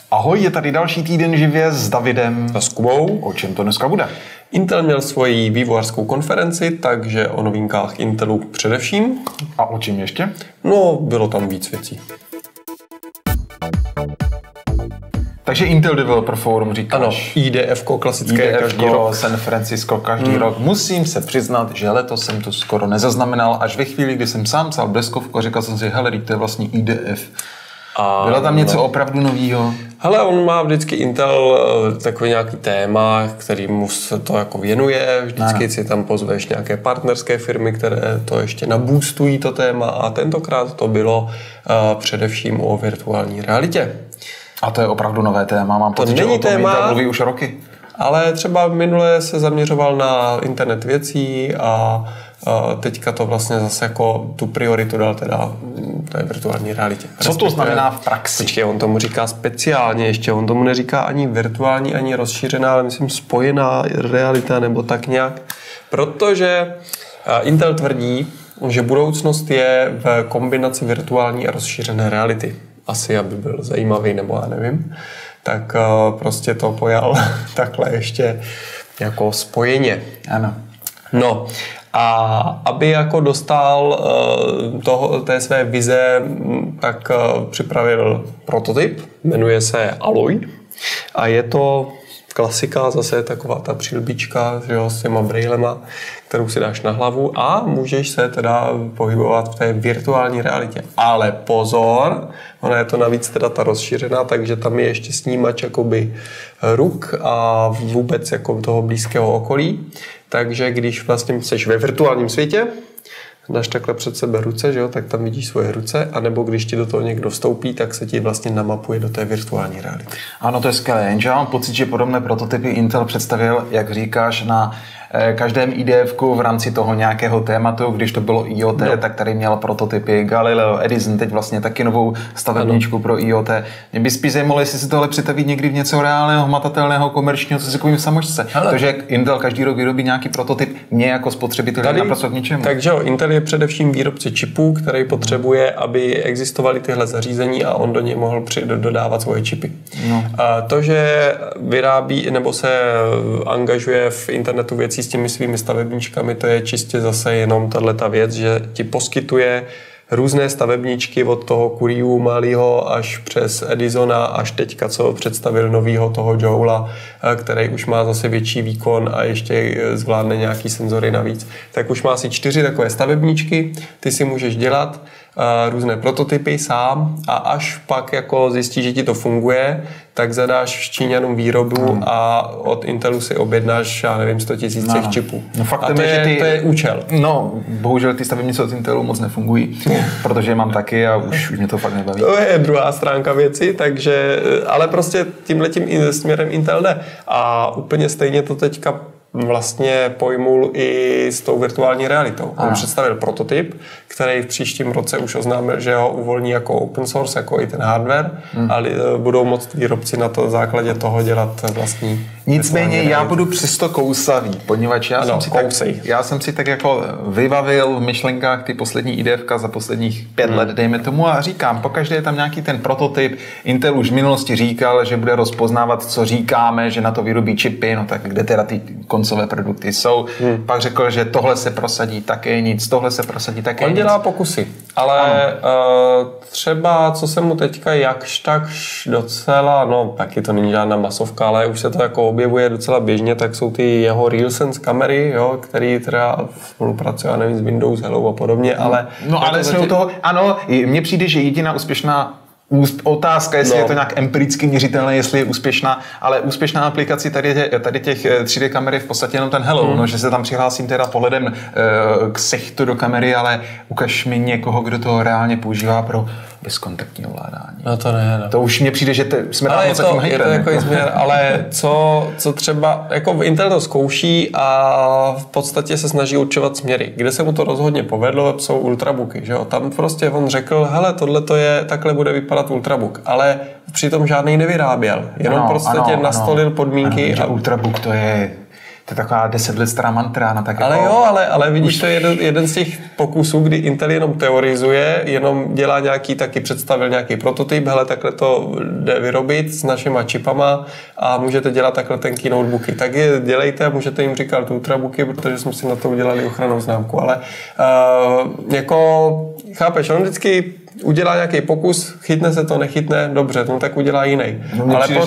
Ahoj, je tady další týden živě s Davidem a s Kubou. O čem to dneska bude? Intel měl svoji vývojářskou konferenci, takže o novinkách Intelu především. A o čem ještě? No, bylo tam víc věcí. Takže Intel Developer Forum říkáš? Ano, IDF-ko klasické každý rok. San Francisco každý rok. Musím se přiznat, že letos jsem to skoro nezaznamenal, až ve chvíli, kdy jsem sám psal deskovku a říkal jsem si, hele, to je vlastně IDF. Bylo tam něco opravdu novýho? Hele, on má vždycky Intel takový nějaký téma, kterýmu se to jako věnuje. Vždycky si tam pozveš nějaké partnerské firmy, které to ještě naboostují to téma a tentokrát to bylo především o virtuální realitě. A to je opravdu nové téma, mám pocit, že o tom Intel mluví už roky. Ale třeba minule se zaměřoval na internet věcí a teďka to vlastně zase jako tu prioritu dal teda té virtuální realitě. Co to znamená v praxi? Počkej, on tomu říká speciálně ještě, on tomu neříká ani virtuální, ani rozšířená, ale myslím spojená realita nebo tak nějak. Protože Intel tvrdí, že budoucnost je v kombinaci virtuální a rozšířené reality. Asi, aby byl zajímavý, nebo já nevím. Tak prostě to pojal takhle ještě jako spojeně. Ano. No a aby jako dostal té své vize, tak připravil prototyp, jmenuje se Alloy a je to klasika, zase taková ta přilbička, že jo, s těma brejlema, kterou si dáš na hlavu a můžeš se teda pohybovat v té virtuální realitě. Ale pozor, ona je to navíc teda ta rozšířená, takže tam je ještě snímač jakoby ruk a vůbec jako toho blízkého okolí. Takže když vlastně jsi ve virtuálním světě, dáš takhle před sebe ruce, že jo, tak tam vidíš svoje ruce, anebo když ti do toho někdo vstoupí, tak se ti vlastně namapuje do té virtuální reality. Ano, to je skvělé, jenže mám pocit, že podobné prototypy Intel představil, jak říkáš, na každém IDF-ku v rámci toho nějakého tématu, když to bylo IoT, tak tady měl prototypy Galileo, Edison, teď vlastně taky novou stavebničku pro IoT. Mě by spíš zajímalo, jestli si tohle přetaví někdy v něco reálného, hmatatelného, komerčního, co si koupím v samočce. Takže Intel každý rok vyrobí nějaký prototyp, mě jako spotřebitel je naprosto k ničemu. Takže Intel je především výrobce čipů, který potřebuje, aby existovaly tyhle zařízení a on do něj mohl dodávat svoje čipy. To, že vyrábí nebo se angažuje v internetu věcí s těmi svými stavebničkami, to je čistě zase jenom tato věc, že ti poskytuje různé stavebničky od toho Kuriu malýho až přes Edisona, až teďka, co představil novýho toho Joula, který už má zase větší výkon a ještě zvládne nějaký senzory navíc. Tak už má asi 4 takové stavebničky, ty si můžeš dělat různé prototypy sám a až pak jako zjistíš, že ti to funguje, tak zadáš Číňanům výrobu a od Intelu si objednáš, já nevím, 100 000 těch čipů. No, a to je účel. No, bohužel ty stavebnice od Intelu moc nefungují, protože je mám taky a už mě to fakt nebaví. To je druhá stránka věci, takže, ale prostě tímhletím směrem Intel jde. A úplně stejně to teďka vlastně pojmul i s tou virtuální realitou. On představil prototyp, který v příštím roce už oznámil, že ho uvolní jako open source, jako i ten hardware, ale budou moct výrobci na to základě toho dělat vlastní. Nicméně já budu přesto kousavý, poněvadž já jsem si tak jako vybavil v myšlenkách ty poslední IDFka za posledních 5 let, dejme tomu, a říkám, pokaždé je tam nějaký ten prototyp. Intel už v minulosti říkal, že bude rozpoznávat, co říkáme, že na to vyrobí čipy, no tak kde teda ty koncové produkty jsou. Pak řekl, že tohle se prosadí také nic, tohle se prosadí také nic. On dělá pokusy, ale třeba, co se mu teďka jakž takž docela, no taky to není žádná masovka, ale už se to jako objevuje docela běžně, tak jsou ty jeho RealSense kamery, jo, který teda spolupracuje, já nevím, s Windows Hello a podobně, ale... No ale jsme u toho, ano, mně přijde, že jediná úspěšná otázka, jestli je to nějak empiricky měřitelné, jestli je úspěšná, ale úspěšná aplikaci tady těch 3D kamery v podstatě jenom ten Hello, no, že se tam přihlásím teda pohledem k sechtu do kamery, ale ukaž mi někoho, kdo to reálně používá pro bezkontaktní ovládání. No to ne, no. To už mně přijde, že jsme tam moc tím hyperem. Je to jako směr, ale co třeba, jako Intel to zkouší a v podstatě se snaží určovat směry. Kde se mu to rozhodně povedlo, jsou ultrabooky, že jo? Tam prostě on řekl, hele, tohle to je, takhle bude vypadat ultrabook, ale přitom žádnej nevyráběl, jenom nastolil podmínky. Ano, ultrabook To je taková 10 let stará mantra. No, tak ale jako... jo, ale vidíš, to je jeden z těch pokusů, kdy Intel jenom teorizuje, jenom dělá taky představil nějaký prototyp, hele, takhle to jde vyrobit s našima čipama a můžete dělat takhle tenký notebooky. Tak je dělejte a můžete jim říkat ultrabooky, protože jsme si na to udělali ochrannou známku. Ale jako chápeš, on vždycky udělá nějaký pokus, chytne se to, nechytne, dobře, no tak udělá jiný. No, ale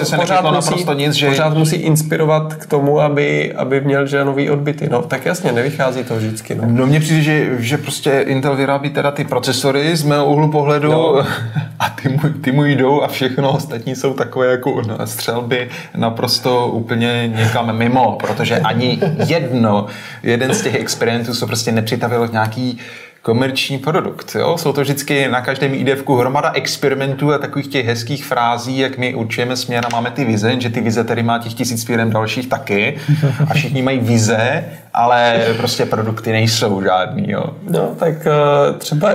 pořád musí inspirovat k tomu, aby měl že nový odbyty. No tak jasně, nevychází to vždycky. No mně přijde, že prostě Intel vyrábí teda ty procesory z mého úhlu pohledu a ty mu jdou a všechno ostatní jsou takové jako střelby naprosto úplně někam mimo, protože ani jeden z těch experimentů se prostě nepřitavil nějaký komerční produkt. Jo? Jsou to vždycky na každém IDFku hromada experimentů a takových těch hezkých frází, jak my určujeme směr a máme ty vize, že ty vize tady má těch 1000 firem dalších taky a všichni mají vize, ale prostě produkty nejsou žádný. Jo? No, tak třeba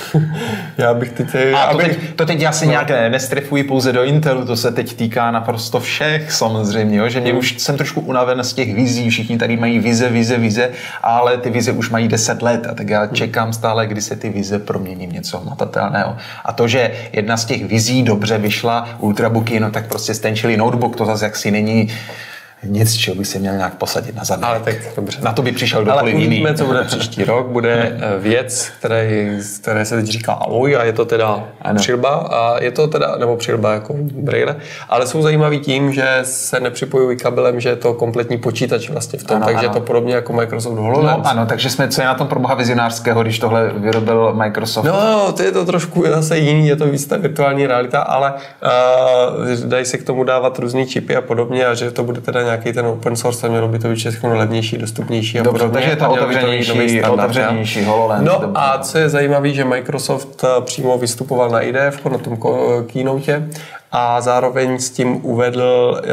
já bych teď... To teď já se nějak nestrefuji pouze do Intelu, to se teď týká naprosto všech samozřejmě, jo? Že mě už jsem trošku unaven z těch vizí, všichni tady mají vize, ale ty vize už mají 10 let a tak já čekám stále, kdy se ty vize promění v něco hmatatelného. A to, že jedna z těch vizí dobře vyšla, ultrabooky, no tak prostě stenčilý notebook, to zase jaksi není nic, čeho by se měl nějak posadit na zadek. Ale tak dobře. Na to by přišel kdokoliv jiný. Ale uvidíme, co bude příští rok. Bude věc, které se teď říká Alloy a je to teda přilba. A je to teda, nebo přilba jako braille, ale jsou zajímavý tím, že se nepřipojují kabelem, že je to kompletní počítač vlastně v tom, takže ano. Je to podobně jako Microsoft HoloLens. No ano, takže co je na tom pro boha vizionářského, když tohle vyrobil Microsoft? No, to je to trošku zase jiný, je to víc ta virtuální realita, ale dají se k tomu dávat různý čipy a podobně a že to bude teda nějaký ten open source a mělo by to být všechno levnější, dostupnější a podobně. Takže je to otevřenější HoloLens. No a co je zajímavé, že Microsoft přímo vystupoval na IDF, na tom keynote a zároveň s tím uvedl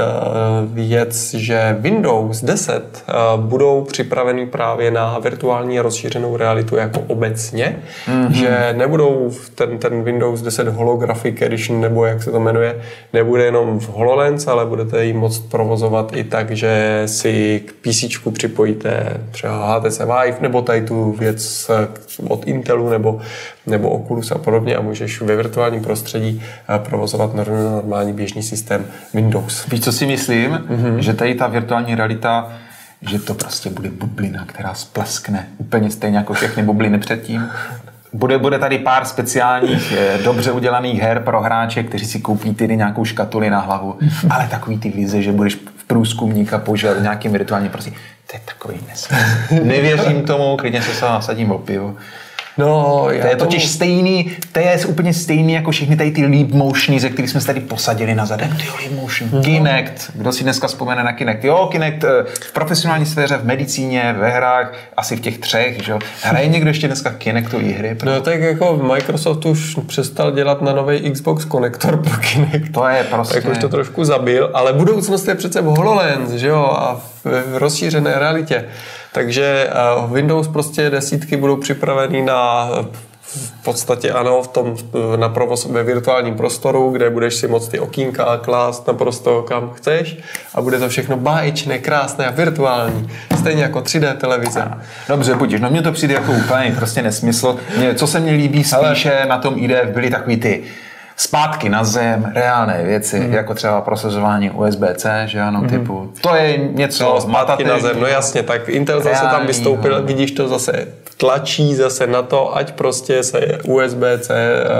věc, že Windows 10 budou připraveny právě na virtuální rozšířenou realitu jako obecně, že nebudou ten Windows 10 Holographic Edition, nebo jak se to jmenuje, nebude jenom v HoloLens, ale budete ji moct provozovat i tak, že si k PCčku připojíte třeba HTC Vive, nebo tady tu věc od Intelu, nebo Oculus a podobně a můžeš ve virtuálním prostředí provozovat normální běžný systém Windows. Víš, co si myslím? Že tady ta virtuální realita, že to prostě bude bublina, která spleskne úplně stejně jako všechny bubliny předtím. Bude tady pár speciálních, dobře udělaných her pro hráče, kteří si koupí tedy nějakou škatuli na hlavu, ale takový ty vize, že budeš v průzkumníka používat nějakým virtuálním prostě, to je takový nesmysl. Nevěřím tomu, klidně se nasadím o pivo. No, to je totiž stejný, to je úplně stejný jako všechny tady ty Leap Motiony, ze kterých jsme se tady posadili na zadek. Leap Motion, Kinect, kdo si dneska vzpomene na Kinect? Jo, Kinect v profesionální sféře, v medicíně, ve hrách, asi v těch 3, že jo. Hraje někdo ještě dneska Kinectový hry? No tak jako Microsoft už přestal dělat na nový Xbox konektor pro Kinect. To je prostě... Tak už to trošku zabil, ale budoucnost je přece v HoloLens, že jo, a v rozšířené realitě. Takže Windows prostě desítky budou připraveny na v podstatě ano, na provoz ve virtuálním prostoru, kde budeš si moct ty okýnka klást naprosto kam chceš a bude to všechno báječné, krásné a virtuální. Stejně jako 3D televize. Dobře, budíš. No mně to přijde jako úplně prostě nesmysl. Co se mně líbí spíše na tom IDF byly takový ty zpátky na zem, reálné věci, jako třeba prosazování USB-C, že ano, typu. To je něco zpátky na zem, no jasně, tak Intel zase tam vystoupil, vidíš to zase tlačí zase na to, ať prostě se USB-C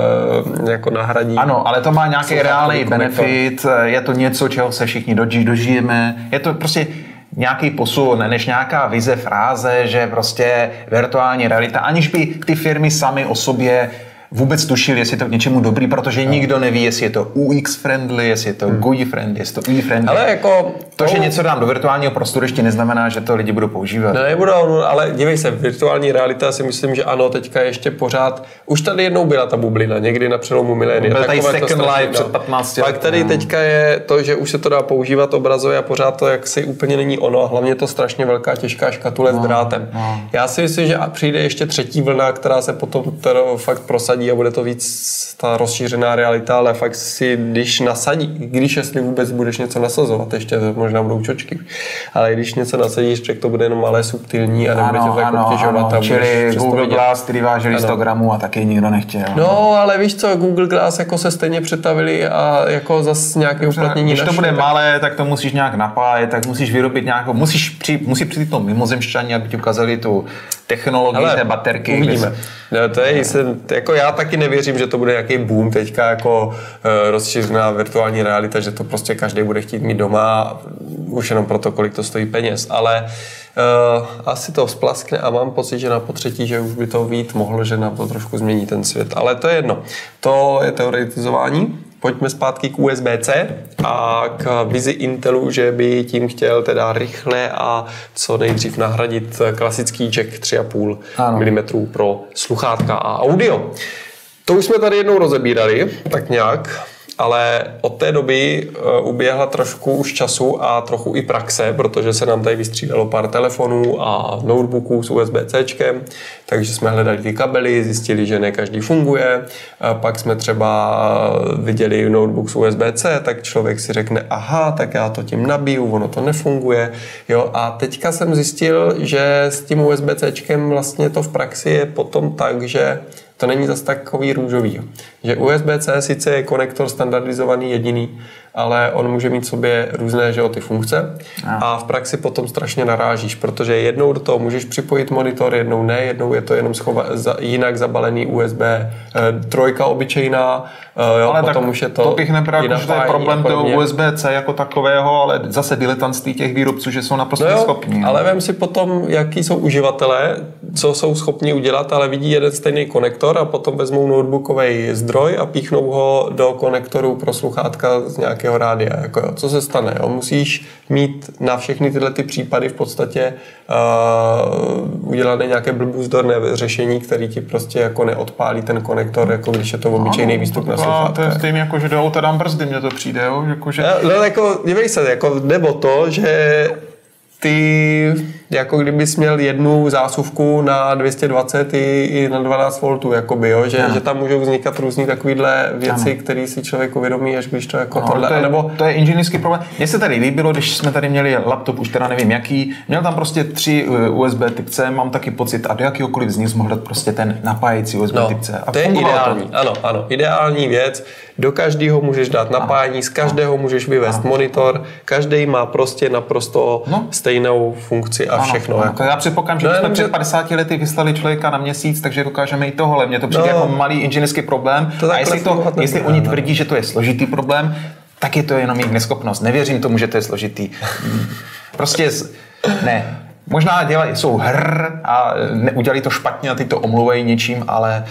jako nahradí. Ano, ale to má nějaký reálný benefit, je to něco, čeho se všichni dožijeme, je to prostě nějaký posun, než nějaká vize, fráze, že prostě virtuální realita, aniž by ty firmy samy o sobě vůbec tušil, jestli je to k něčemu dobrý, protože nikdo neví, jestli je to UX friendly, jestli je to GUI friendly, jestli je to UI friendly. Ale jako to, že něco dám do virtuálního prostoru, ještě neznamená, že to lidi budou používat. No nebudou, ale dívej se, virtuální realita si myslím, že ano, teďka ještě pořád, už tady jednou byla ta bublina, někdy na přelomu milénia. Byl tady Second Life před 15 lety. Pak tady teďka je to, že už se to dá používat obrazově a pořád to jaksi úplně není ono a hlavně to strašně velká těžká škatule s drátem. Já si myslím, že přijde ještě třetí vlna, která se potom fakt prosadí a bude to víc ta rozšířená realita, ale fakt si, když jestli vůbec budeš něco nasazovat, ještě možná budou čočky. Ale když něco nasadíš, tak to bude jenom malé, subtilní a nebude tě to jako obtěžovat. Čili Google Glass, který vážili 100 gramů a taky nikdo nechtěl. No, ale víš co, Google Glass jako se stejně přetavili a jako zase nějaké uplatnění. Když to bude malé, tak to musíš nějak napájet, tak musíš vyrobit nějakou, musí přijít to mimozemšťani, aby ti ukázali tu technologii té baterky. Uvidíme. To je, jako já taky nevěřím, že to bude nějaký boom teďka jako rozšířená virtuální realita, že to prostě každý bude chtít mít doma, už jenom proto, kolik to stojí peněz, ale asi to splaskne a mám pocit, že na potřetí, že už by to být mohlo, že nám to trošku změní ten svět, ale to je jedno. To je teoretizování. Pojďme zpátky k USB-C a k vizi Intelu, že by tím chtěl teda rychle a co nejdřív nahradit klasický jack 3,5 mm pro sluchátka a audio. To už jsme tady jednou rozebírali, tak nějak, ale od té doby uběhla trošku už času a trochu i praxe, protože se nám tady vystřídalo pár telefonů a notebooků s USB-Cčkem, takže jsme hledali ty kabely, zjistili, že ne každý funguje, pak jsme třeba viděli notebook s USB-C, tak člověk si řekne, aha, tak já to tím nabiju, ono to nefunguje, jo, a teďka jsem zjistil, že s tím USB-Cčkem vlastně to v praxi je potom tak, že to není zase takový růžový. Že USB-C sice je konektor standardizovaný jediný, ale on může mít v sobě různé, že, ty funkce a v praxi potom strašně narážíš, protože jednou do toho můžeš připojit monitor, jednou ne, jednou je to jenom jinak zabalený USB 3 obyčejná, jo, ale potom tak už je to bych nebral, že to je problém toho USB-C jako takového, ale zase diletantství těch výrobců, že jsou naprosto neschopní. Ale vem si potom, jaký jsou uživatelé, co jsou schopni udělat, ale vidí jeden stejný konektor a potom vezmou notebookový zdroj a píchnou ho do konektoru pro sluchátka z nějakého rádia. Jako jo. Co se stane? Jo? Musíš mít na všechny tyhle ty případy v podstatě udělané nějaké blbůzdorné řešení, který ti prostě jako neodpálí ten konektor, jako když je to obyčejný výstup na sluchátka. To je stejně jako, že do auta dám brzdy, mně to přijde. Jo? Jako, že... No jako, dívej se, jako, nebo to, že ty, jako kdybys měl jednu zásuvku na 220 i na 12 V, jakoby, jo? Že tam můžou vznikat různý takovýhle věci, které si člověk uvědomí, až když to jako tohle. To je inženýrský problém. Mně se tady líbilo, když jsme tady měli laptop, už teda nevím jaký, měl tam prostě 3 USB typ C, mám taky pocit, a do jakýhokoliv z nich mohl dát prostě ten napájecí USB typ C. A to je ideální. Ano, ideální věc. Do každého můžeš dát napájení, z každého můžeš vyvést monitor, každý má prostě naprosto stejnou funkci a všechno. Jako. Já předpokládám, že jsme před 50 lety vyslali člověka na měsíc, takže dokážeme i tohle. Mně to přijde jako malý inženýrský problém. A jestli oni tvrdí, že to je složitý problém, tak je to jenom jejich neschopnost. Nevěřím tomu, že to je složitý. Prostě ne. Možná jsou a udělali to špatně a ty to omluvají něčím, ale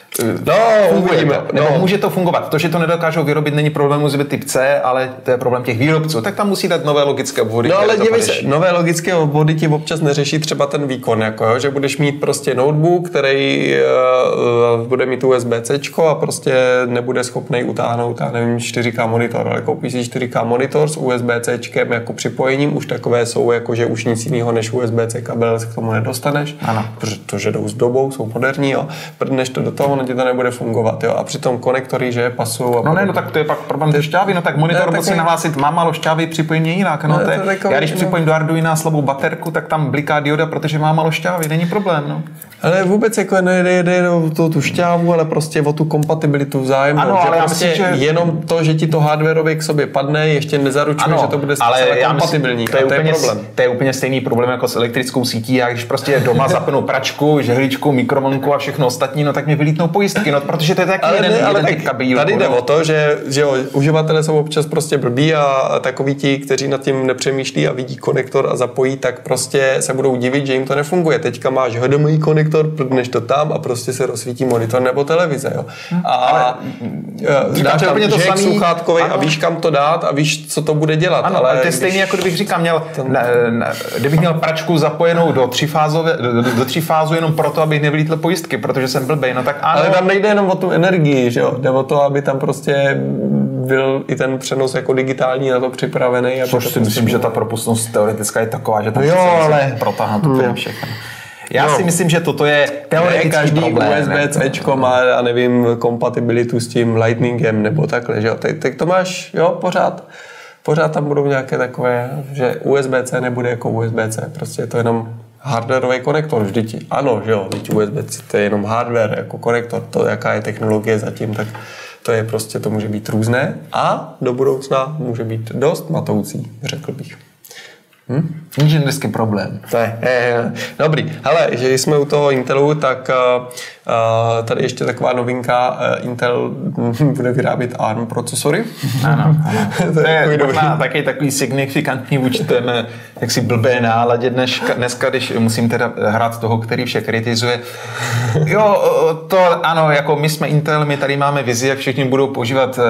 uvidíme. Nebo může to fungovat. To, že to nedokážou vyrobit, není problém USB typ C, ale to je problém těch výrobců. Tak tam musí dát nové logické obvody. No ale dívej se, nové logické obvody ti občas neřeší třeba ten výkon, jako, jo, že budeš mít prostě notebook, který bude mít USB-C a prostě nebude schopný utáhnout, já nevím, 4K monitor, ale koupíš si 4K monitor s USB-C jako připojením, už takové jsou, jako že už nic jiného než USB-C kabel k tomu nedostaneš, protože jdou s dobou, jsou moderní, jo. Prdneš to do toho, ti to nebude fungovat, jo. A přitom konektory, že pasou. Tak to je pak problém té šťávy, tak monitor musí nahlásit, mám málo šťávy, připojení jinak. Já když připojím do Arduina slabou baterku, tak tam bliká dioda, protože má málo šťávy, není problém, no. Ale vůbec jako nejde o tu šťávu, ale prostě o tu kompatibilitu vzájemnou. Ano, ale prostě myslím, že jenom to, že ti to hardwareově k sobě padne, ještě nezaručuje, že to bude celé kompatibilní. To je problém. To je úplně stejný problém jako s elektrickou sítí. Já když prostě doma zapnu pračku, žehličku, mikrovlnku a všechno ostatní, no tak mi vylítnou pojistky, no protože to je taky jeden typ kabelů. Tady jde o to, že uživatelé jsou občas prostě blbí a takoví ti, kteří nad tím nepřemýšlí a vidí konektor a zapojí, tak prostě se budou divit, že jim to nefunguje. Teďka máš HDMI konektor, prdneš to tam a prostě se rozsvítí monitor nebo televize, jo. A dáš tam jack sluchátkovej a víš, kam to dát a víš, co to bude dělat. Ano, ale to je stejně, jako kdybych říkal, kdybych měl pračku zapojenou do třífázu jenom proto, abych nevylítl pojistky, protože jsem blbej, no tak ano. Ale tam nejde jenom o tu energii, že jo, jde o to, aby tam prostě byl i ten přenos jako digitální na to připravený. Což si myslím, že ta propustnost teoretická je taková, že tam se protáhnout úplně všechno. Já si myslím, že toto je teoretický problém. USB-C má, já nevím, kompatibilitu s tím Lightningem nebo takhle, že jo. Tak to máš, jo, pořád pořád tam budou nějaké takové, že USB-C nebude jako USB-C, prostě je to jenom hardwareový konektor vždyť. Ano, že jo, vždyť USB-C to je jenom hardware jako konektor, to jaká je technologie zatím, tak to je prostě, to může být různé a do budoucna může být dost matoucí, řekl bych. Inženýrský problém. Dobrý. Hele, že jsme u toho Intelu, tak tady ještě taková novinka. Intel bude vyrábět ARM procesory. Ano. To je možná takový signifikantní vůči té jaksi blbé náladě dneska, když musím teda hrát toho, který vše kritizuje. Jo, to ano, jako my jsme Intel, my tady máme vizi, jak všichni budou používat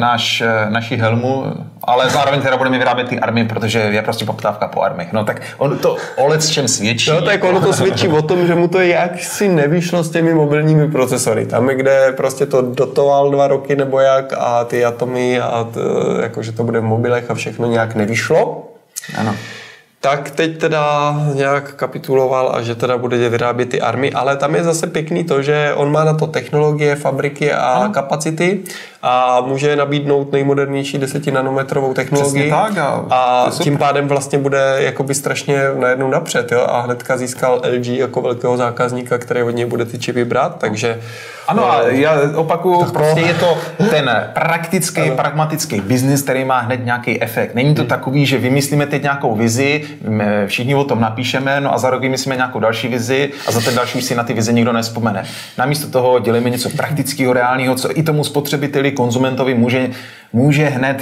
naši helmu, ale zároveň teda budeme vyrábět ty ARMy, protože je prostě poptávka po ARMech. No tak on to s čem svědčí. No tak ono to svědčí o tom, že mu to jaksi nevyšlo s těmi mobilními procesory. Tam, kde prostě to dotoval 2 roky nebo jak a ty atomy a jakože to bude v mobilech a všechno nějak nevyšlo. Ano. Tak teď teda nějak kapituloval a že teda bude vyrábět ty ARMy, ale tam je zase pěkný to, že on má na to technologie, fabriky a kapacity a může nabídnout nejmodernější 10nanometrovou technologii a tím pádem vlastně bude jakoby strašně najednou napřed, jo? A hnedka získal LG jako velkého zákazníka, který od něj bude ty čipy brát, takže... Ano, a já opakuju, prostě je to ten praktický, pragmatický biznis, který má hned nějaký efekt. Není to takový, že vymyslíme teď nějakou vizi, všichni o tom napíšeme, no a za rok vymyslíme nějakou další vizi a za ten další už si na ty vize nikdo nevzpomene. Namísto toho děláme něco praktického, reálného, co i tomu spotřebiteli, konzumentovi může hned,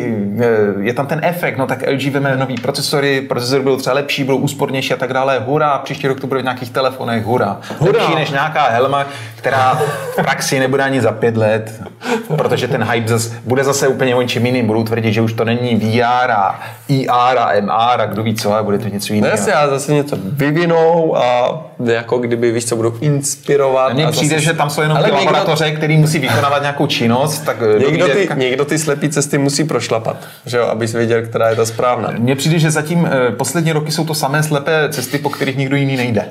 je tam ten efekt, no tak LG veme nový procesory budou třeba lepší, budou úspornější a tak dále, hurá, příští rok to bude v nějakých telefonech, hurá. Lepší než nějaká helma, která v praxi nebude ani za 5 let, protože ten hype bude zase úplně o čem jiným, budou tvrdit, že už to není VR a IR a MR a kdo ví co, a bude to něco jiného. Dnes já zase něco vyvinou a jako kdyby, víš co, budou inspirovat. Mně přijde, že tam jsou jenom ty laboratoře, který musí vykonávat nějakou činnost, tak někdo ty slepý cesty musí prošlapat, že jo, abys věděl, která je ta správná. Mně přijde, že zatím poslední roky jsou to samé slepé cesty, po kterých nikdo jiný nejde.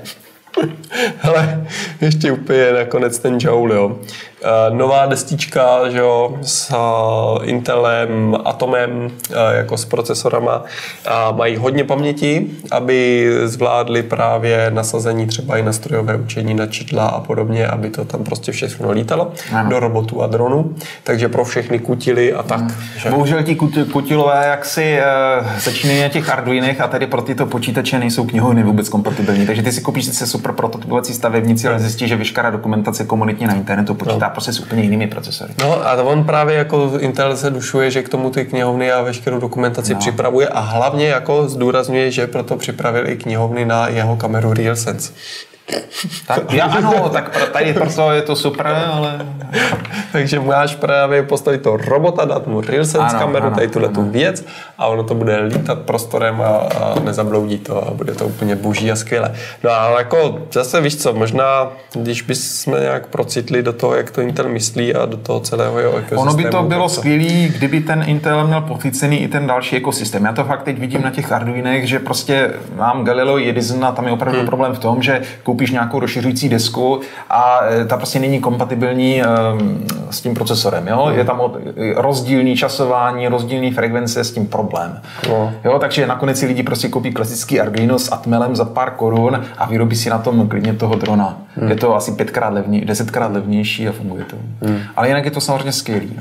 Hele, ještě úplně nakonec ten Joule, jo. Nová destička, že jo, s Intelem, Atomem, jako s procesorama a mají hodně paměti, aby zvládli právě nasazení třeba i na strojové učení, na čidla a podobně, aby to tam prostě všechno lítalo do robotů a dronů, takže pro všechny kutily a tak. Že? Bohužel ti kutilové jaksi začínají na těch Arduinech a tady pro tyto počítače nejsou knihovny vůbec kompatibilní, takže ty si koupíš sice super prototypovací stavebnici, ale zjistíš, že veškerá dokumentace komunitní na internetu počítá prostě s úplně jinými procesory. No a on právě jako Intel se dušuje, že k tomu ty knihovny a veškerou dokumentaci připravuje a hlavně jako zdůrazňuje, že proto připravil i knihovny na jeho kameru RealSense. Tak, ano, tak tady proto je to super, ale... Takže máš právě postavit to robota, dát mu RealSense kameru, tady tu věc a ono to bude lítat prostorem a nezabloudí to a bude to úplně boží a skvělé. No ale jako zase víš co, možná když bychom nějak procitli do toho, jak to Intel myslí a do toho celého jeho ekosystému. Ono by to bylo skvělý, kdyby ten Intel měl podchycený i ten další ekosystém. Já to fakt teď vidím na těch Arduinech, že prostě mám Galileo Edison a tam je opravdu problém v tom, že koupíš nějakou rozšiřující desku a ta prostě není kompatibilní s tím procesorem. Jo? Je tam rozdílný časování, rozdílný frekvence, s tím problém. Jo? Takže nakonec si lidi prostě koupí klasický Arduino s Atmelem za pár korun a vyrobí si na tom klidně toho drona. Je to asi 5x levnější, 10x levnější a funguje to. Ale jinak je to samozřejmě skvělý.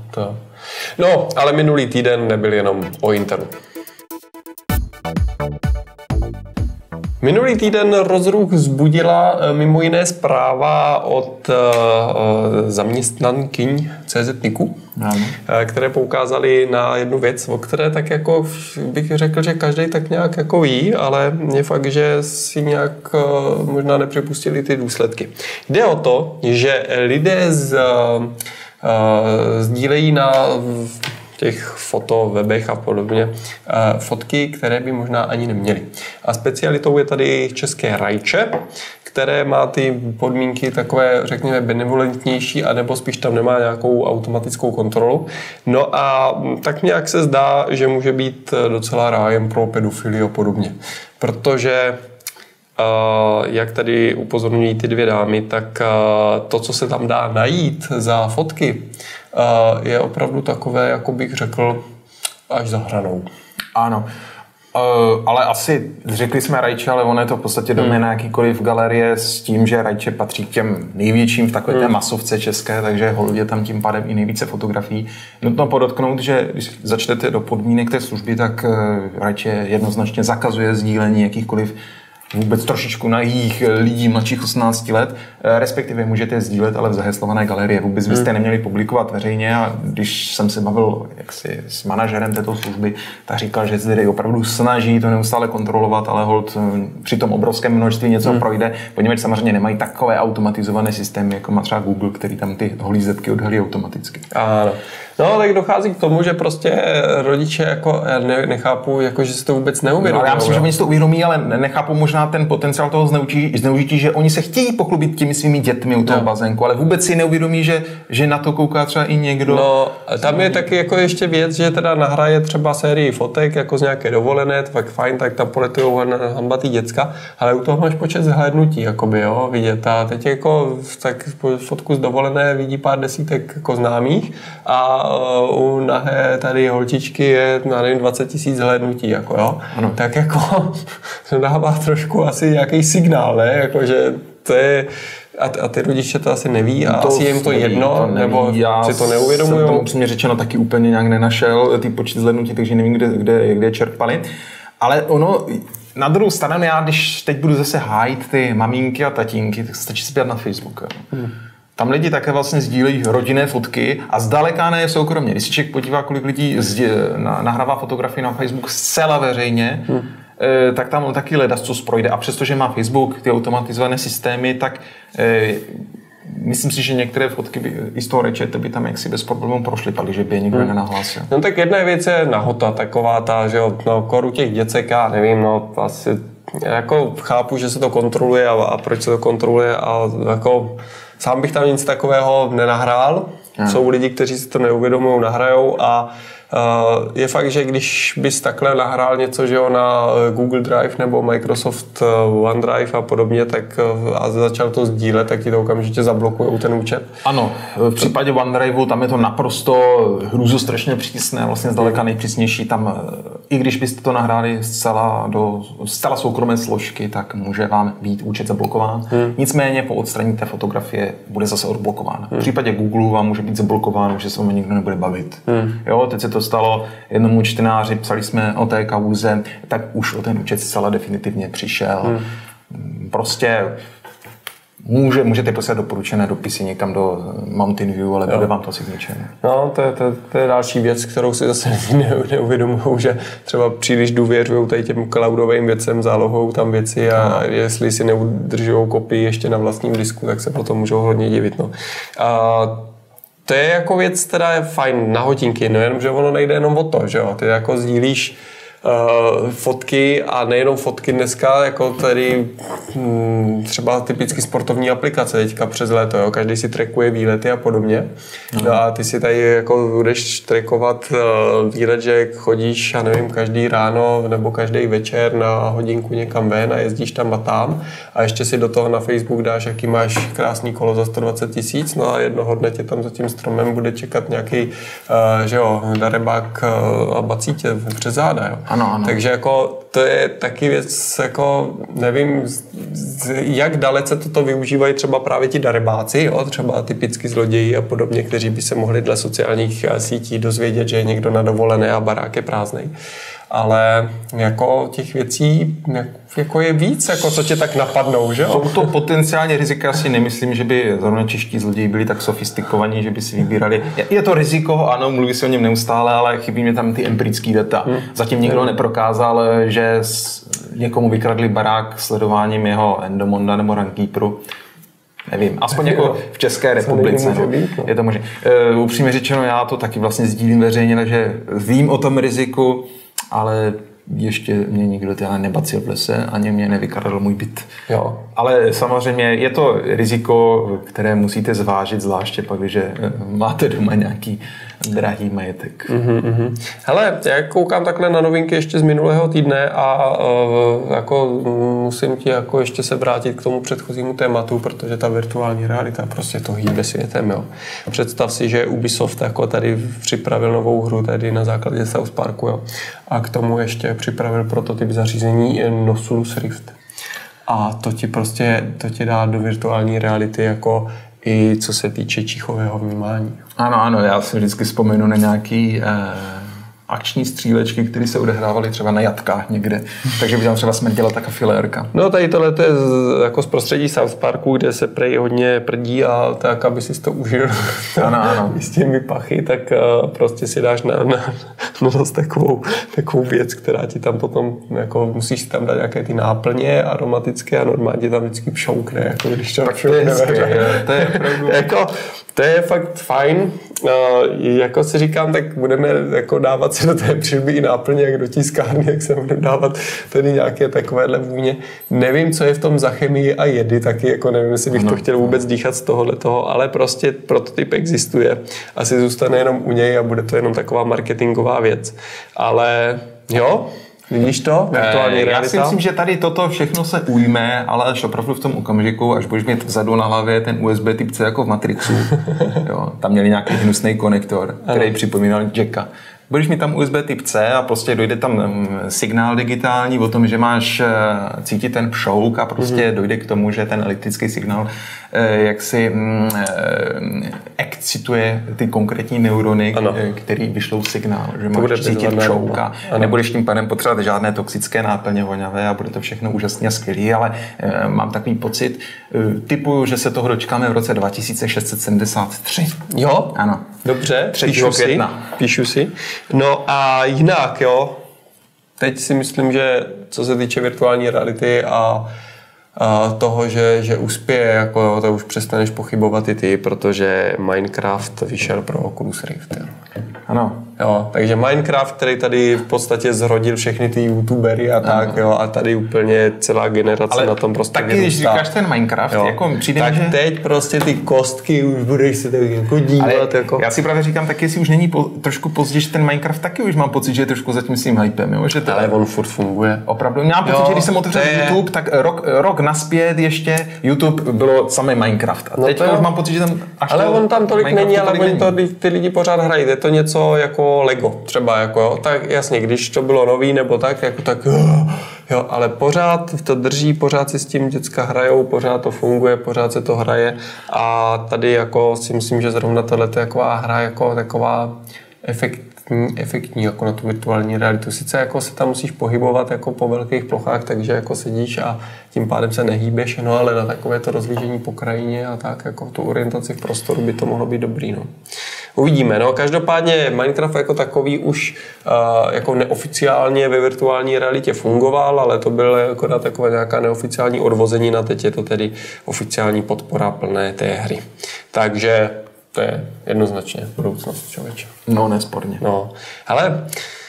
No, ale minulý týden nebyl jenom o Intelu. Minulý týden rozruch vzbudila mimo jiné zpráva od zaměstnankyň CZ.NICu, které poukázali na jednu věc, o které tak jako bych řekl, že každý tak nějak jako ví, ale je fakt, že si nějak možná nepřipustili ty důsledky. Jde o to, že lidé sdílejí na těch fotowebech a podobně fotky, které by možná ani neměly. A specialitou je tady české Rajče, které má ty podmínky takové, řekněme, benevolentnější, anebo spíš tam nemá nějakou automatickou kontrolu. No a tak nějak se zdá, že může být docela rájem pro pedofily a podobně. Protože jak tady upozorňují ty dvě dámy, tak to, co se tam dá najít za fotky, je opravdu takové, jako bych řekl, až za hranou. Ano. Ale asi řekli jsme Rajče, ale ono je to v podstatě doména jakýkoliv galerie s tím, že Rajče patří k těm největším v takové té masovce české, takže hold je tam tím pádem i nejvíce fotografií. Nutno podotknout, že když začnete do podmínek té služby, tak Rajče jednoznačně zakazuje sdílení jakýchkoliv vůbec trošičku nahých lidí mladších 18 let, respektive můžete sdílet, ale v zaheslované galerie. Vůbec byste neměli publikovat veřejně a když jsem se bavil jaksi s manažerem této služby, tak říkal, že se tedy opravdu snaží to neustále kontrolovat, ale hold při tom obrovském množství něco projde, poněvadž samozřejmě nemají takové automatizované systémy, jako má třeba Google, který tam ty hlízetky odhalí automaticky. Ano. No, tak dochází k tomu, že prostě rodiče jako nechápou, jako, že si to vůbec neuvědomí. No, já myslím, že oni si to uvědomí, ale nechápou možná ten potenciál toho zneužití, že oni se chtějí pochlubit těmi svými dětmi u toho bazénku, ale vůbec si neuvědomí, že na to kouká třeba i někdo. No, tam je taky jako ještě věc, že teda nahraje třeba sérii fotek jako z nějaké dovolené, tak fajn, tak tam poletujou hambatý děcka, ale u toho máš počet zhlédnutí, jakoby, jo, vidět. A teď jako tak fotku z dovolené vidí pár desítek jako známých a u nahé tady holčičky je, nevím, 20 000 zhlédnutí, jako jo. Ano. Tak jako to dává trošku asi nějaký signál, ne? Jako, že to je a ty rodiče to asi neví a asi jim to jedno, nebo si to neuvědomují. Já jsem to upřímně řečeno taky úplně nějak nenašel, ty počty zhlédnutí, takže nevím, kde je čerpali. Ale ono, na druhou stranu, já když teď budu zase hájit ty maminky a tatínky, tak stačí si pět na Facebook. Tam lidi také vlastně sdílejí rodinné fotky a zdaleka ne soukromně. Když si člověk podívá, kolik lidí nahrává fotografii na Facebook zcela veřejně, tak tam taky ledascos projde. A přestože má Facebook ty automatizované systémy, tak myslím si, že některé fotky i z toho Rajče by tam jaksi bez problémů prošly, pak, že by je nikdo nenahlásil. No tak jedna věc je nahota, taková ta, že no, koru těch děcek, já nevím, no asi jako chápu, že se to kontroluje a proč se to kontroluje a jako sám bych tam nic takového nenahrál. Jsou lidi, kteří si to neuvědomují, nahrajou a je fakt, že když bys takhle nahrál něco, že jo, na Google Drive nebo Microsoft OneDrive a podobně, tak a začal to sdílet, tak ti to okamžitě zablokujou ten účet. Ano, v případě OneDriveu tam je to naprosto hrůzostrašně přísné, vlastně zdaleka nejpřísnější. Tam, i když byste to nahráli zcela soukromé složky, tak může vám být účet zablokován. Nicméně po odstranění té fotografie bude zase odblokován. V případě Google vám může být zablokováno, že se vám nikdo nebude bavit. Jo, teď se to stalo jednomu čtenáři, psali jsme o té kauze, tak už o ten účet zcela definitivně přišel. Prostě můžete poslat doporučené dopisy někam do Mountain View, ale bude vám to asi k ničemu. No, to je další věc, kterou si zase neuvědomují, že třeba příliš důvěřují tady těm cloudovým věcem, zálohou tam věci a jestli si neudržují kopii ještě na vlastním disku, tak se potom můžou hodně divit. No. To je jako věc, teda je fajn na hodinky, no jenom, že ono nejde jenom o to, že jo, ty jako sdílíš fotky a nejenom fotky dneska, jako tady třeba typicky sportovní aplikace teďka přes léto, jo? Každý si trackuje výlety a podobně. A ty si tady jako budeš trackovat výlet, že chodíš, já nevím, každý ráno nebo každý večer na hodinku někam ven a jezdíš tam a tam a ještě si do toho na Facebook dáš, jaký máš krásný kolo za 120 000, no a jednoho dne tě tam za tím stromem bude čekat nějaký, že jo, darebák a bací tě přes záda, jo. Ano. Takže jako to je taky věc, jako nevím, jak dalece toto využívají třeba právě ti darebáci, jo? Třeba typicky zloději a podobně, kteří by se mohli dle sociálních sítí dozvědět, že je někdo na dovolené a barák je prázdnej. Ale jako těch věcí jako je víc, jako co tě tak napadnou, že jo? Jsou to potenciálně rizika, asi nemyslím, že by zrovna čeští zloději byli tak sofistikovaní, že by si vybírali. Je to riziko, ano, mluví se o něm neustále, ale chybí mě tam ty empirické data. Zatím nikdo neprokázal, že někomu vykradli barák sledováním jeho Endomonda nebo Runkeeperu. Nevím, aspoň jako v České republice. Je to možné. Upřímně řečeno, já to taky vlastně sdílím veřejně, takže vím o tom riziku, ale ještě mě nikdo teda nebacil v lese, ani mě nevykradl můj byt. Jo. Ale samozřejmě je to riziko, které musíte zvážit, zvláště pak, když máte doma nějaký drahý majetek. Hele, já koukám takhle na novinky ještě z minulého týdne a jako musím ti jako ještě se vrátit k tomu předchozímu tématu, protože ta virtuální realita prostě to hýbe světem, jo. Představ si, že Ubisoft jako tady připravil novou hru tady na základě South Parku, jo. A k tomu ještě připravil prototyp zařízení Oculus Rift. A to ti dá do virtuální reality jako i co se týče čichového vnímání. Ano, já si vždycky vzpomenu na nějaký akční střílečky, které se odehrávaly třeba na jatkách někde. Takže by tam třeba smrděla taká filérka. No tady tohle je jako z prostředí South Parku, kde se prej hodně prdí a tak, aby si to užil ano. s těmi pachy, tak prostě si dáš na nos takovou věc, která ti tam potom, jako musíš si tam dát nějaké ty náplně aromatické a normálně tam vždycky pšoukne, jako když to všude. To je opravdu... jako, to je fakt fajn. Jako si říkám, tak budeme jako dávat se do té přilby i náplně, jak do tiskárny, jak se budeme dávat tedy nějaké takovéhle vůně. Nevím, co je v tom za chemii a jedy, taky jako nevím, jestli bych to chtěl vůbec dýchat z tohohletoho, ale prostě prototyp existuje. Asi zůstane jenom u něj a bude to jenom taková marketingová věc. Ale jo, vidíš to? Virtuální realita? Já si myslím, že tady toto všechno se ujme, ale až opravdu v tom okamžiku, až budeš mít vzadu na hlavě ten USB typ C jako v Matrixu. Jo, tam měli nějaký hnusný konektor, který připomínal jacka. Budeš mít tam USB typ C a prostě dojde tam signál digitální o tom, že máš cítit ten pšouk a prostě dojde k tomu, že ten elektrický signál jaksi excituje ty konkrétní neurony, který vyšlou signál, že máš cítit pšouk a nebudeš tím pádem potřebovat žádné toxické náplně voňavé a bude to všechno úžasně skvělý, ale mám takový pocit, typuju, že se toho dočkáme v roce 2673. Jo? Ano. Dobře, píšu si. No a jinak, jo, teď si myslím, že co se týče virtuální reality a toho, že uspěje, jako to už přestaneš pochybovat i ty, protože Minecraft vyšel pro Oculus Rift. Ano. Jo, takže Minecraft, který tady v podstatě zrodil všechny ty youtubery a tak, jo, a tady úplně celá generace ale na tom prostě taky, když říkáš ten Minecraft, jo, jako přijde tak že... teď prostě ty kostky už budeš se tak jako dívat. Jako... Já si právě říkám, tak jestli už není trošku pozdě, že ten Minecraft taky už mám pocit, že je trošku zatím s tím hypem, jo, že to... Ale on furt funguje. Opravdu, mám pocit, že když jsem otevřel YouTube, tak rok naspět ještě YouTube bylo samý Minecraft. A teď už mám pocit, že tam ale on tam tolik není, ale oni to ty lidi pořád hrají. Je to něco jako Lego třeba, jako, tak jasně, když to bylo nový nebo tak, jako tak, jo, ale pořád to drží, pořád si s tím děcka hrajou, pořád to funguje, pořád se to hraje a tady jako si myslím, že zrovna tohle je taková hra, jako taková efektní jako na tu virtuální realitu. Sice jako se tam musíš pohybovat jako po velkých plochách, takže jako sedíš a tím pádem se nehýbeš, no, ale na takové to rozlížení po krajině a tak, jako tu orientaci v prostoru by to mohlo být dobrý, no. Uvidíme, no. Každopádně Minecraft jako takový už jako neoficiálně ve virtuální realitě fungoval, ale to bylo jako takové nějaká neoficiální odvození na teď je to tedy oficiální podpora plné té hry. Takže to je jednoznačně budoucnost, člověče. No, nesporně. No, ale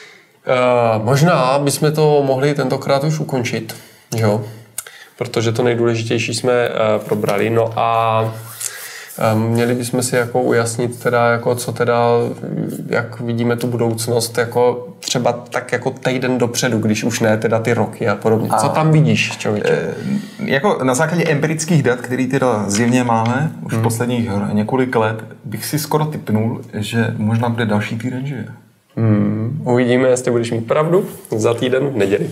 možná bychom to mohli tentokrát už ukončit, jo? Protože to nejdůležitější jsme probrali. No a měli bychom si jako ujasnit teda, jako co teda, jak vidíme tu budoucnost, jako třeba tak jako týden dopředu, když už ne teda ty roky a podobně. Co tam vidíš, člověče? Jako na základě empirických dat, který teda zjevně máme už posledních několik let, bych si skoro tipnul, že možná bude další týden, že? Uvidíme, jestli budeš mít pravdu za týden v neděli.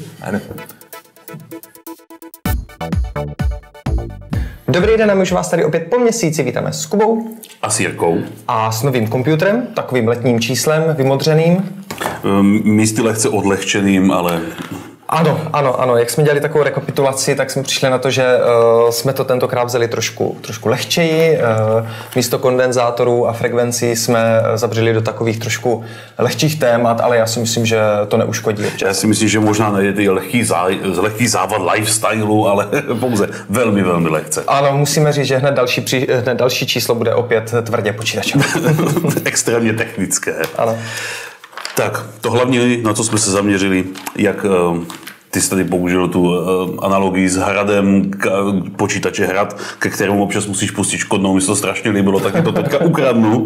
Dobrý den, a my už vás tady opět po měsíci vítáme s Kubou. A s Jirkou. A s novým počítačem, takovým letním číslem, vymodřeným. Místy lehce odlehčeným, ale... Ano. Jak jsme dělali takovou rekapitulaci, tak jsme přišli na to, že jsme to tentokrát vzali trošku lehčeji. Místo kondenzátorů a frekvencí jsme zabřeli do takových trošku lehčích témat, ale já si myslím, že to neuškodí občas. Já si myslím, že možná najde lehký závad lifestylu, ale pouze velmi, velmi lehce. Ano, musíme říct, že hned další číslo bude opět tvrdě počítačové. Extrémně technické. Ano. Tak, to hlavně, na co jsme se zaměřili, jak Ty jsi tady použil tu analogii s hradem, počítače hrad, ke kterému občas musíš pustit škodnou, mi se to strašně líbilo, tak je to teďka ukradnu.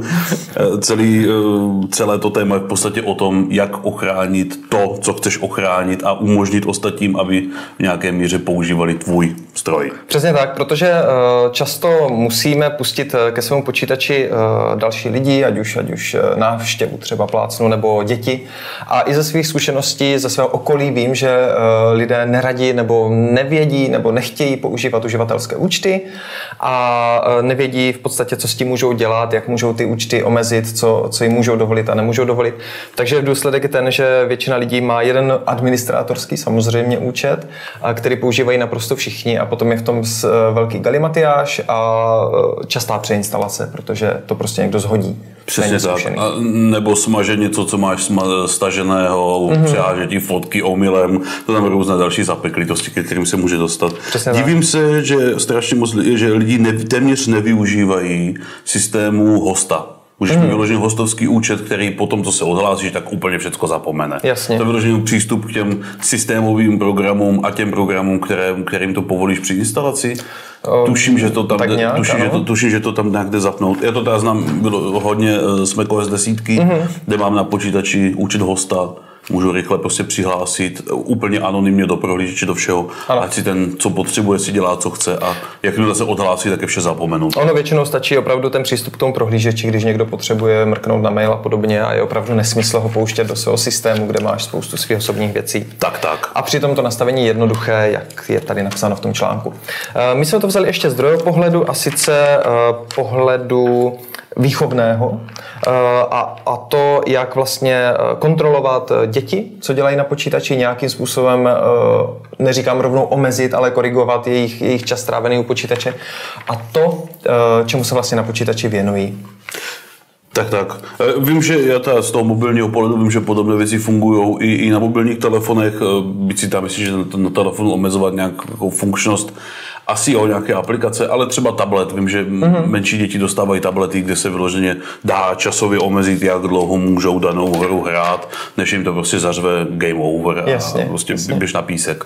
Celé to téma je v podstatě o tom, jak ochránit to, co chceš ochránit a umožnit ostatním, aby v nějaké míře používali tvůj stroj. Přesně tak, protože často musíme pustit ke svému počítači další lidi, ať už návštěvu třeba plácnu nebo děti. A i ze svých zkušeností, ze svého okolí vím, že lidé neradí nebo nevědí nebo nechtějí používat uživatelské účty a nevědí v podstatě, co s tím můžou dělat, jak můžou ty účty omezit, co jim můžou dovolit a nemůžou dovolit. Takže důsledek je ten, že většina lidí má jeden administrátorský samozřejmě účet, který používají naprosto všichni a potom je v tom velký galimatiáš a častá přeinstalace, protože to prostě někdo zhodí. Přesně tak. Nebo smaže něco, co máš staženého, přeháže ti fotky omylem, to tam různé další zapeklitosti, ke kterým se může dostat. Přesně Divím se, že strašně moc, že lidi téměř nevyužívají systému hosta. Můžeš mít vyložený hostovský účet, který potom, co se odhlásíš, tak úplně všechno zapomene. Jasně. To je vyložený přístup k těm systémovým programům a těm programům, kterým to povolíš při instalaci. Tuším, že to tam že to tam nějak jde zapnout. Já to teda znám hodně z macOS 10, kde mám na počítači účet hosta. Můžu rychle prostě přihlásit úplně anonymně do prohlížeče, do všeho. Ať si ten, co potřebuje, si dělá, co chce a jakmile se odhlásí, tak je vše zapomenout. Ono většinou stačí opravdu ten přístup k tomu prohlížeči, když někdo potřebuje mrknout na mail a podobně a je opravdu nesmysl ho pouštět do svého systému, kde máš spoustu svých osobních věcí. Tak. A přitom to nastavení je jednoduché, jak je tady napsáno v tom článku. My jsme to vzali ještě z druhého pohledu a sice pohledu výchovného a to, jak vlastně kontrolovat děti, co dělají na počítači, nějakým způsobem, neříkám rovnou omezit, ale korigovat jejich čas strávený u počítače a to, čemu se vlastně na počítači věnují. Tak. Vím, že já z toho mobilního pohledu vím, že podobné věci fungují i na mobilních telefonech, byť si tam myslíš, že na telefonu omezovat nějakou funkčnost, asi o nějaké aplikace, ale třeba tablet. Vím, že menší děti dostávají tablety, kde se vyloženě dá časově omezit, jak dlouho můžou danou hru hrát, než jim to prostě zařve game over a prostě běž na písek.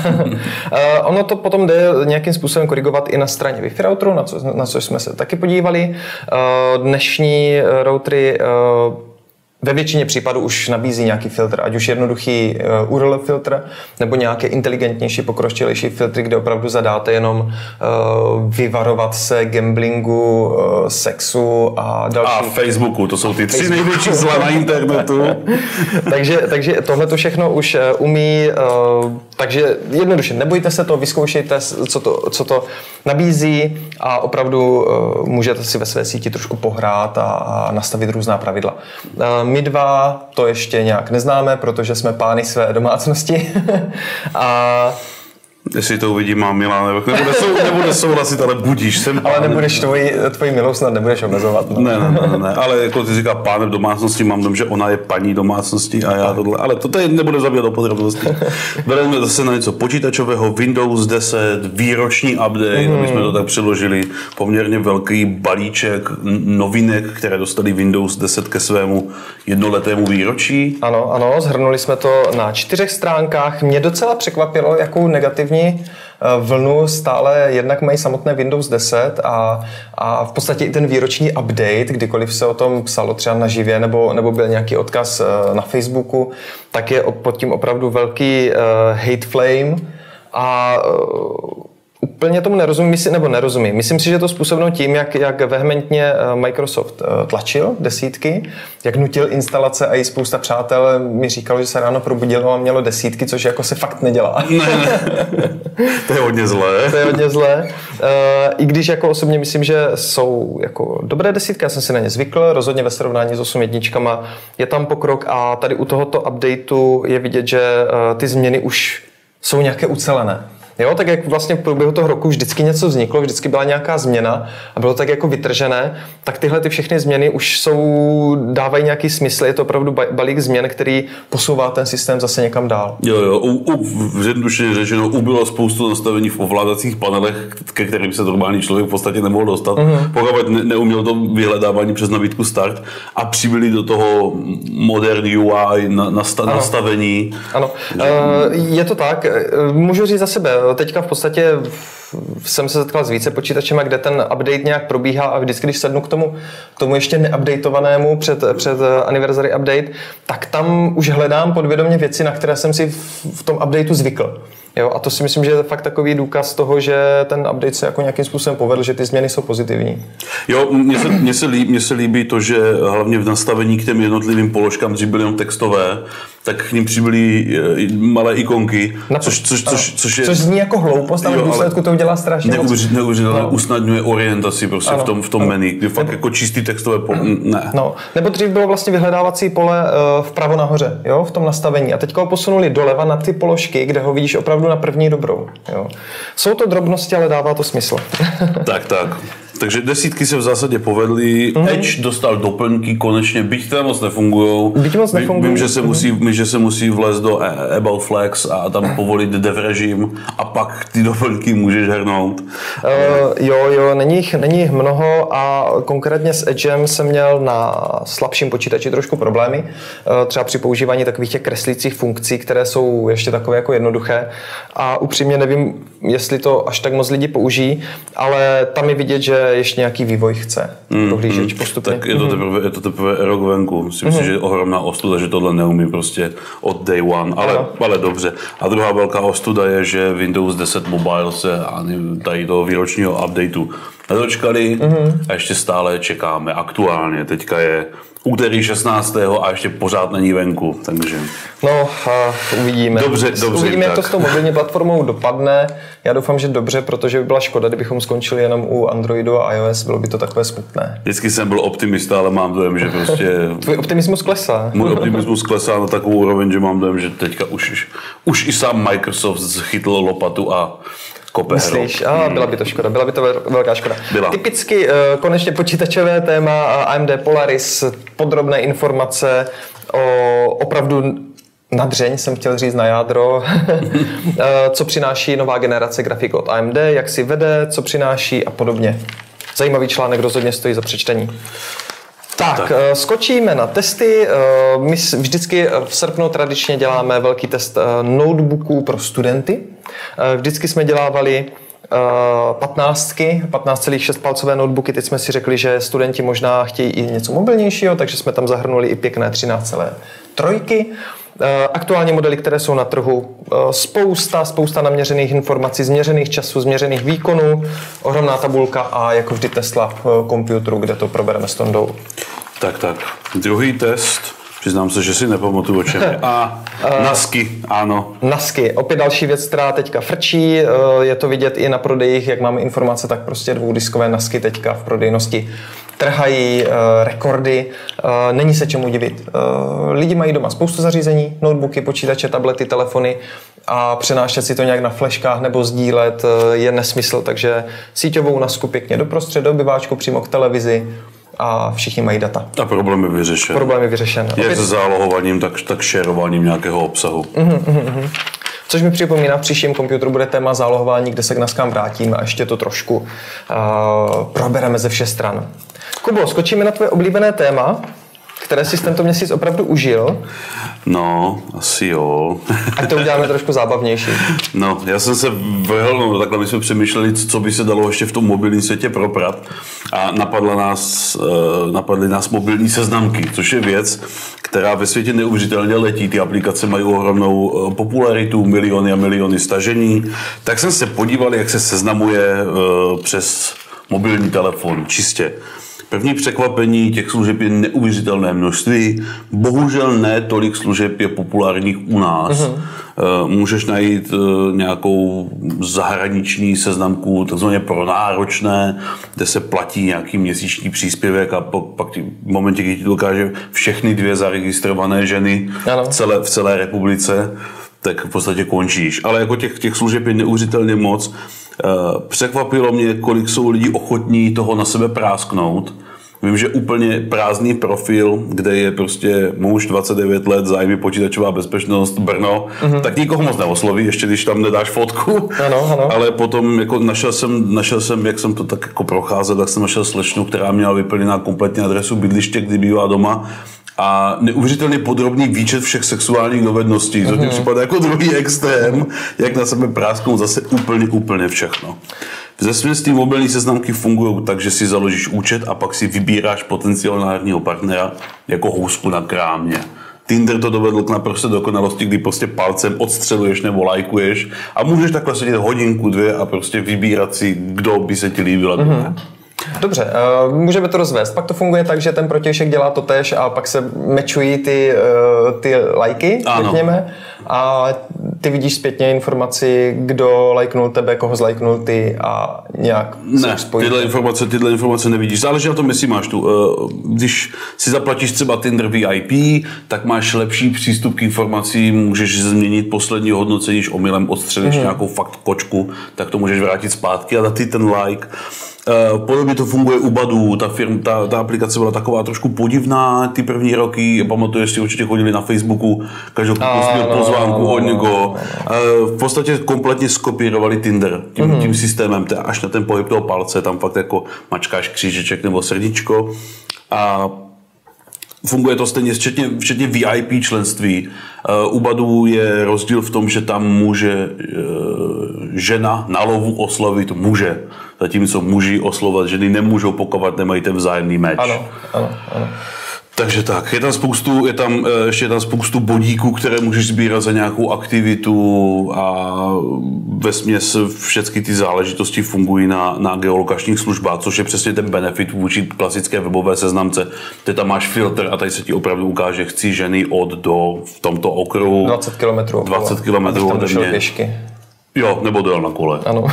Ono to potom jde nějakým způsobem korigovat i na straně Wi-Fi routeru, na co jsme se taky podívali. Dnešní routery ve většině případů už nabízí nějaký filtr, ať už jednoduchý URL filtr, nebo nějaké inteligentnější, pokročilejší filtry, kde opravdu zadáte jenom vyvarovat se gamblingu, sexu a další. A Facebooku, to jsou ty 3 největší zla na internetu. takže tohle to všechno už umí, takže jednoduše nebojte se to, vyzkoušejte, co to nabízí a opravdu můžete si ve své síti trošku pohrát a nastavit různá pravidla. My dva to ještě nějak neznáme, protože jsme pány své domácnosti. A jestli to uvidím, mám Milán, nebude souhlasit, ale budíš sem. Ale nebudeš tvoji milou snad nebudeš omezovat. No. Ne, ale jako ty říká pánem domácnosti, mám dom, že ona je paní domácnosti a já tohle, ale to tady nebude zabírat do podrobností. Bereme zase na něco počítačového, Windows 10, výroční update, my jsme to tak přeložili, poměrně velký balíček novinek, které dostali Windows 10 ke svému jednoletému výročí. Ano, shrnuli jsme to na 4 stránkách. Mě docela překvapilo, jakou negativní vlnu stále jednak mají samotné Windows 10 a v podstatě i ten výroční update, kdykoliv se o tom psalo třeba na živě nebo byl nějaký odkaz na Facebooku, tak je pod tím opravdu velký hate flame a úplně tomu nerozumím. Myslím si, že to způsobeno tím, jak vehementně Microsoft tlačil desítky, jak nutil instalace a i spousta přátel mi říkalo, že se ráno probudilo a mělo desítky, což jako se fakt nedělá. Ne. To je hodně zlé. I když jako osobně myslím, že jsou jako dobré desítky, já jsem si na ně zvykl, rozhodně ve srovnání s 8.1 je tam pokrok a tady u tohoto updateu je vidět, že ty změny už jsou nějaké ucelené. Jo, tak jak vlastně v průběhu toho roku vždycky něco vzniklo, vždycky byla nějaká změna a bylo tak jako vytržené, tak tyhle ty všechny změny už dávají nějaký smysl, je to opravdu balík změn, který posouvá ten systém zase někam dál. Jo, zjednodušeně řečeno, ubylo spoustu nastavení v ovládacích panelech, ke kterým se normální člověk v podstatě nemohl dostat, pokud neuměl to vyhledávání přes nabídku Start a přibyli do toho moderní UI nastavení. Ano, je to tak. Můžu říct za sebe, teďka v podstatě jsem se setkal s více počítačema, kde ten update nějak probíhá a vždycky, když sednu k tomu ještě neupdatovanému před anniversary update, tak tam už hledám podvědomě věci, na které jsem si v tom updateu zvykl. Jo, a to si myslím, že je fakt takový důkaz toho, že ten update se jako nějakým způsobem povedl, že ty změny jsou pozitivní. Jo, mně se líbí to, že hlavně v nastavení k těm jednotlivým položkám, dřív byly jenom textové, tak k ním přibyly malé ikonky, což zní jako hloupost, ale v důsledku to udělá strašně neuvěřitelně usnadňuje orientaci prostě v tom menu, kdy fakt jako čistý textové ne. No, nebo dřív bylo vlastně vyhledávací pole vpravo nahoře, jo, v tom nastavení a teďka ho posunuli doleva na ty položky, kde ho vidíš opravdu na první dobrou. Jo. Jsou to drobnosti, ale dává to smysl. Tak. Takže desítky se v zásadě povedly. Edge dostal doplňky konečně, byť tam moc nefungujou. Vím, že se musí vlézt do About Flex a tam povolit dev režim a pak ty doplňky můžeš hrnout. Jo, není jich mnoho a konkrétně s Edgem jsem měl na slabším počítači trošku problémy. Třeba při používání takových těch kreslících funkcí, které jsou ještě takové jako jednoduché a upřímně nevím, jestli to až tak moc lidi použijí, ale tam je vidět, že ještě nějaký vývoj chce prohlížeč postupně. Tak je to teprve rok venku. Myslím si, že je ohromná ostuda, že tohle neumí prostě od day one, ale dobře. A druhá velká ostuda je, že Windows 10 Mobile se ani tady toho výročního updateu nedočkali a ještě stále čekáme. Aktuálně teďka je úterý 16. a ještě pořád není venku, takže... No, uvidíme. Dobře, uvidíme, jak to s tou mobilní platformou dopadne. Já doufám, že dobře, protože by byla škoda, kdybychom skončili jenom u Androidu a iOS, bylo by to takové smutné. Vždycky jsem byl optimista, ale mám dojem, že prostě... Tvůj optimismus klesá. Můj optimismus klesá na takovou úroveň, že mám dojem, že teďka už i sám Microsoft chytl lopatu a kope. Myslíš? Byla by to škoda, byla by to velká škoda. Typicky konečně počítačové téma AMD Polaris, podrobné informace o opravdu na dřeň, jsem chtěl říct na jádro, co přináší nová generace grafik od AMD, jak si vede, co přináší a podobně. Zajímavý článek, rozhodně stojí za přečtení. Tak, skočíme na testy. My vždycky v srpnu tradičně děláme velký test notebooků pro studenty. Vždycky jsme dělávali 15,6 palcové notebooky. Teď jsme si řekli, že studenti možná chtějí i něco mobilnějšího, takže jsme tam zahrnuli i pěkné 13,3. Aktuální modely, které jsou na trhu, spousta naměřených informací, změřených časů, změřených výkonů, ohromná tabulka a jako vždy Tesla v počítači, kde to probereme s Tondou. Tak. Druhý test. Přiznám se, že si nepamatuju, o čem je. NASky, ano. NASky, opět další věc, která teďka frčí. Je to vidět i na prodejích, jak máme informace, tak prostě dvoudiskové NASky teďka v prodejnosti trhají rekordy. Není se čemu divit. Lidi mají doma spoustu zařízení, notebooky, počítače, tablety, telefony a přenášet si to nějak na fleškách nebo sdílet je nesmysl, takže síťovou NASku pěkně doprostřed, do obyváčku přímo k televizi. A všichni mají data. A problém je vyřešen. Jak se zálohovaním, tak šerováním nějakého obsahu. Což mi připomíná, v příštím počítači bude téma zálohování, kde se k NASkám vrátíme a ještě to trošku probereme ze všech stran. Kubo, skočíme na tvoje oblíbené téma, které jsi tento měsíc opravdu užil. No, asi jo. Ať to uděláme trošku zábavnější. No, já jsem se vrhl, takhle my jsme přemýšleli, co by se dalo ještě v tom mobilním světě proprat a napadly nás mobilní seznamky, což je věc, která ve světě neuvěřitelně letí. Ty aplikace mají ohromnou popularitu, miliony a miliony stažení. Tak jsem se podíval, jak se seznamuje přes mobilní telefon, čistě. První překvapení, těch služeb je neuvěřitelné množství. Bohužel ne tolik služeb je populárních u nás. Můžeš najít nějakou zahraniční seznamku, takzvaně pronáročné, kde se platí nějaký měsíční příspěvek a pak v momentě, kdy ti dokáže všechny 2 zaregistrované ženy v celé republice, tak v podstatě končíš. Ale jako těch služeb je neuvěřitelně moc. Překvapilo mě, kolik jsou lidi ochotní toho na sebe prásknout. Vím, že úplně prázdný profil, kde je prostě muž 29 let, zájmy počítačová bezpečnost, Brno, tak nikoho moc neosloví, ještě když tam nedáš fotku. Ano. Ale potom jako našel jsem, jak jsem to tak jako procházel, tak jsem našel slečnu, která měla vyplněná kompletně adresu bydliště, kdy bývá doma. A neuvěřitelně podrobný výčet všech sexuálních dovedností, což mi připadá jako druhý extrém, jak na sebe prásknou zase úplně všechno. Ze svědství mobilní seznamky fungují tak, že si založíš účet a pak si vybíráš potenciálního partnera jako housku na krámě. Tinder to dovedl k naprosto dokonalosti, kdy prostě palcem odstřeluješ nebo lajkuješ a můžeš takhle sedět hodinku, 2 a prostě vybírat si, kdo by se ti líbil. Dobře, můžeme to rozvést. Pak to funguje tak, že ten protějšek dělá to též a pak se mečují ty lajky, řekněme, a ty vidíš zpětně informaci, kdo lajknul tebe, koho zlajknul ty a nějak ne, tyhle informace nevidíš. Záleží na tom, jestli máš tu. Když si zaplatíš třeba Tinder VIP, tak máš lepší přístup k informacím, můžeš změnit poslední hodnocení, když omylem odstřelíš nějakou fakt kočku, tak to můžeš vrátit zpátky a dát ty ten like. Podobně to funguje u Badoo, ta aplikace byla taková trošku podivná ty první roky, pamatuješ si, určitě chodili na Facebooku, každou měl pozvánku od někoho. V podstatě kompletně skopírovali Tinder tím systémem, až na ten pohyb toho palce, tam fakt jako mačkáš křížeček nebo srdíčko a funguje to stejně, včetně VIP členství. U Badoo je rozdíl v tom, že tam může žena na lovu oslovit muže, zatímco muži oslovovat ženy nemůžou, pokud nemají ten vzájemný meč. Ano. Takže tak, je tam spoustu bodíků, které můžeš sbírat za nějakou aktivitu a vesměs všechny ty záležitosti fungují na geolokačních službách, což je přesně ten benefit vůči klasické webové seznamce. Ty tam máš filtr a tady se ti opravdu ukáže, chci ženy od do v tomto okruhu 20 km ode mě. Pěšky. Jo, nebo dojel na kole. Ano.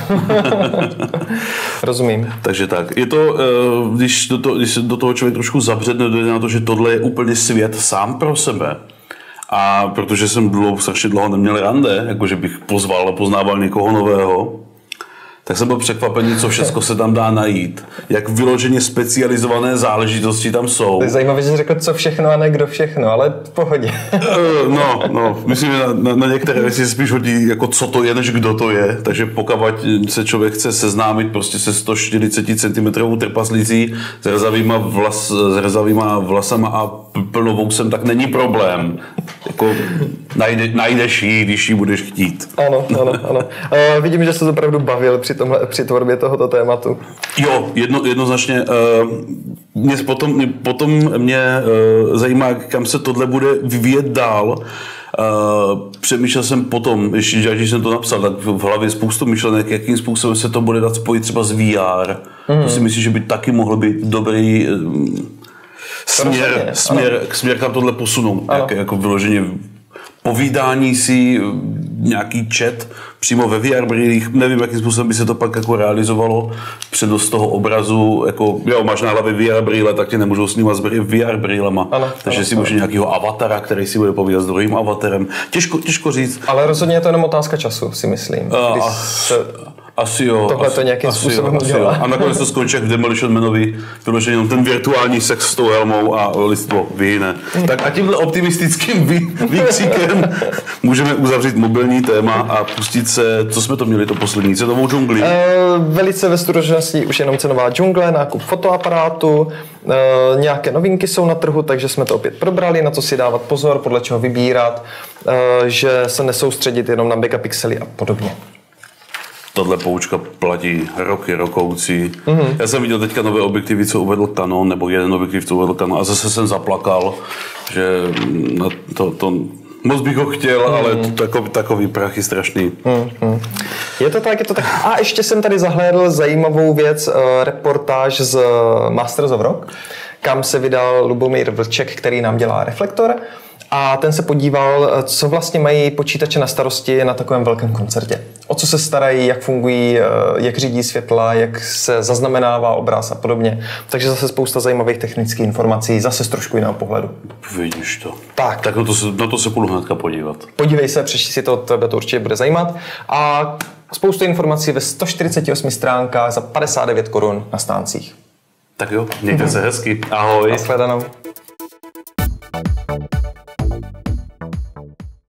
Rozumím. Takže tak. Je to, když se do toho člověk trošku zabředne, dojde na to, že tohle je úplně svět sám pro sebe. A protože jsem strašně dlouho neměl rande, jakože bych pozval a poznával někoho nového, tak jsem byl překvapený, co všechno se tam dá najít. Jak vyloženě specializované záležitosti tam jsou. To je zajímavé, že jsi řekl, co všechno a ne kdo všechno, ale v pohodě. Myslím, že na některé věci se spíš hodí, jako co to je, než kdo to je. Takže pokud se člověk chce seznámit prostě se 140 cm trpaslící s rezavýma vlasama a plnovousem, tak není problém. Jako najdeš ji, když ji budeš chtít. Ano. Vidím, že jsi to opravdu bavil při tvorbě tohoto tématu. Jo, jednoznačně. Potom mě zajímá, kam se tohle bude vyvíjet dál. Přemýšlel jsem potom, ještě když jsem to napsal, tak v hlavě spoustu myšlenek, jakým způsobem se to bude dát spojit třeba s VR. To si myslím, že by taky mohl být dobrý směr kam tohle posunout. Jako vyloženě povídání si, nějaký chat přímo ve VR brýlích, nevím, jakým způsobem by se to pak jako realizovalo, přenos toho obrazu, jako jo, máš na hlavě VR brýle, tak tě nemůžou snímat s VR brýlema, takže si může nějakého avatara, který si bude povídat s druhým avatarem. Těžko říct. Ale rozhodně je to jenom otázka času, si myslím. Asi jo. Tohle to nějakým způsobem udělá. A nakonec to skončí jak v Demolition Manovi, vyloženě jenom ten virtuální sex s tou helmou a lidstvo vyhyne. Tak a tímhle optimistickým výkřikem můžeme uzavřít mobilní téma a pustit se, co jsme to měli to poslední, cenovou džungli. Velice ve stručnosti už jenom cenová džungle, nákup fotoaparátu, nějaké novinky jsou na trhu, takže jsme to opět probrali, na co si dávat pozor, podle čeho vybírat, že se nesoustředit jenom na megapixely a podobně. Tohle poučka platí rokoucí. Já jsem viděl teďka nové objektivy, co uvedl Canon, nebo jeden objektiv, co uvedl Canon, a zase jsem zaplakal, že to moc bych ho chtěl, ale takový prach je strašný. Je to tak. A ještě jsem tady zahlédl zajímavou věc, reportáž z Masters of Rock, kam se vydal Lubomír Vlček, který nám dělá Reflektor. a ten se podíval, co vlastně mají počítače na starosti na takovém velkém koncertě. O co se starají, jak fungují, jak řídí světla, jak se zaznamenává obraz a podobně. Takže zase spousta zajímavých technických informací, zase z trošku jiného pohledu. Vidíš to. Tak na to se půjdu hnedka podívat. Podívej se, přečti si to, tebe to určitě bude zajímat. A spoustu informací ve 148 stránkách za 59 korun na stáncích. Tak jo, mějte se hezky. Ahoj. Nashledanou.